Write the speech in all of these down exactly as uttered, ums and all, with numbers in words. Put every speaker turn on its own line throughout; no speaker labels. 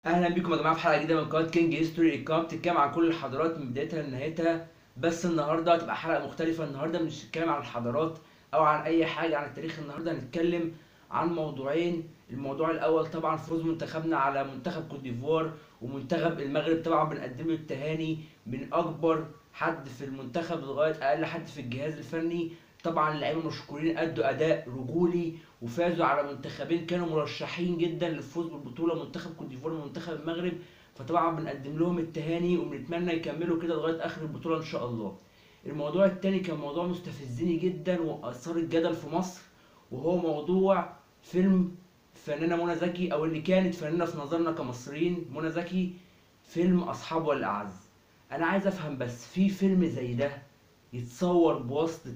اهلا بيكم يا جماعه في حلقه جديده من قناه كينج هيستوري. القناه بتتكلم عن كل الحضارات من بدايتها لنهايتها، بس النهارده هتبقى حلقه مختلفه. النهارده مش هنتكلم عن الحضارات او عن اي حاجه عن التاريخ. النهارده هنتكلم عن موضوعين. الموضوع الاول طبعا فوز منتخبنا على منتخب كوت ديفوار، ومنتخب المغرب طبعا بنقدم له التهاني من اكبر حد في المنتخب لغايه اقل حد في الجهاز الفني. طبعا اللعيبه مشكورين، ادوا اداء رجولي وفازوا على منتخبين كانوا مرشحين جدا للفوز بالبطوله، منتخب كوت ديفوار ومنتخب المغرب. فطبعا بنقدم لهم التهاني وبنتمنى يكملوا كده لغايه اخر البطوله ان شاء الله. الموضوع التاني كان موضوع مستفزني جدا واثار الجدل في مصر، وهو موضوع فيلم فنانه منى زكي، او اللي كانت فنانه في نظرنا كمصريين، منى زكي، فيلم اصحاب والاعز. انا عايز افهم بس، في فيلم زي ده يتصور بواسطه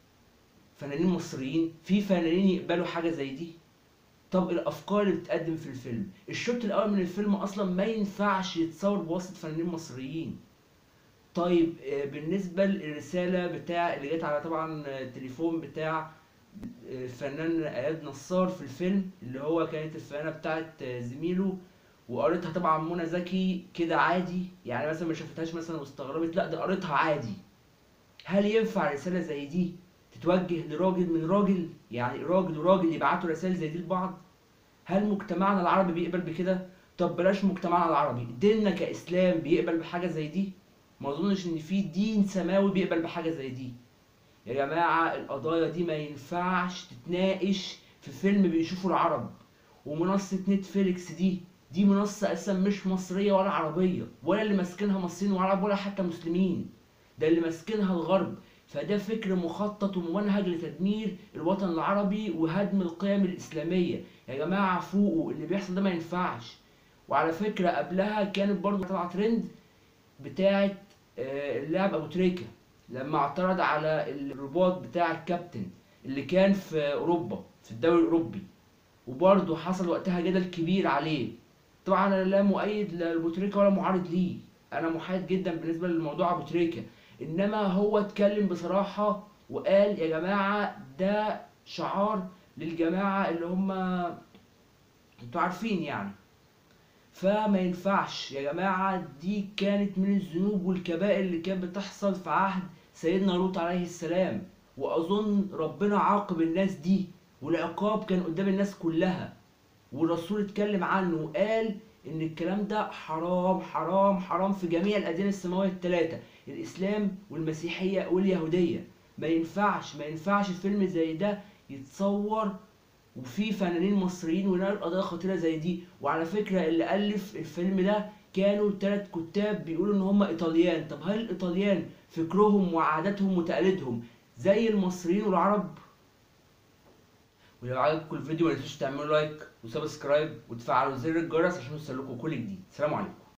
فنانين مصريين؟ في فنانين يقبلوا حاجه زي دي؟ طب الافكار اللي بتتقدم في الفيلم، الشوط الاول من الفيلم اصلا ما ينفعش يتصور بواسطه فنانين مصريين. طيب آه، بالنسبه للرساله بتاع اللي جت على طبعا آه، التليفون بتاع آه، الفنان اياد نصار في الفيلم، اللي هو كانت الفنانه بتاعت آه، زميله، وقريتها طبعا منى زكي كده عادي، يعني مثلا ما شافتهاش مثلا واستغربت، لا ده قريتها عادي. هل ينفع رسالة زي دي تتوجه لراجل من راجل؟ يعني راجل وراجل يبعتوا رسائل زي دي لبعض؟ هل مجتمعنا العربي بيقبل بكده؟ طب بلاش مجتمعنا العربي، ديننا كإسلام بيقبل بحاجة زي دي؟ ما اظنش ان في دين سماوي بيقبل بحاجة زي دي. يا جماعة القضايا دي ما ينفعش تتناقش في فيلم بيشوفه العرب. ومنصة نتفليكس دي دي منصة أساسا مش مصرية ولا عربية، ولا اللي ماسكينها مصريين وعرب ولا حتى مسلمين، ده اللي ماسكينها الغرب. فده فكر مخطط وممنهج لتدمير الوطن العربي وهدم القيم الإسلامية. يا جماعة فوقوا، اللي بيحصل ده ما ينفعش. وعلى فكرة قبلها كانت برضه طالعة ترند بتاعة آه، اللاعب أبو تريكة، لما اعترض على الرباط بتاع الكابتن اللي كان في أوروبا في الدوري الأوروبي، وبرضه حصل وقتها جدل كبير عليه. طبعا انا لا مؤيد لابو تريكه ولا معارض ليه، انا محايد جدا بالنسبه للموضوع ابو تريكه. انما هو اتكلم بصراحه وقال يا جماعه ده شعار للجماعه اللي هم انتوا عارفين يعني. فما ينفعش يا جماعه، دي كانت من الذنوب والكبائر اللي كانت بتحصل في عهد سيدنا لوط عليه السلام، واظن ربنا عاقب الناس دي، والعقاب كان قدام الناس كلها. والرسول اتكلم عنه وقال ان الكلام ده حرام حرام حرام في جميع الاديان السماويه الثلاثه، الاسلام والمسيحيه واليهوديه. ما ينفعش ما ينفعش فيلم زي ده يتصور وفي فنانين مصريين ونقل قضايا خطيره زي دي. وعلى فكره اللي الف الفيلم ده كانوا ثلاث كتاب بيقولوا ان هم ايطاليان. طب هل الايطاليان فكرهم وعاداتهم وتقاليدهم زي المصريين والعرب؟ ولو عجبكم الفيديو ما تنسوش تعملوا لايك وسبسكرايب وتفعلوا زر الجرس عشان يوصلكوا كل جديد. سلام عليكم.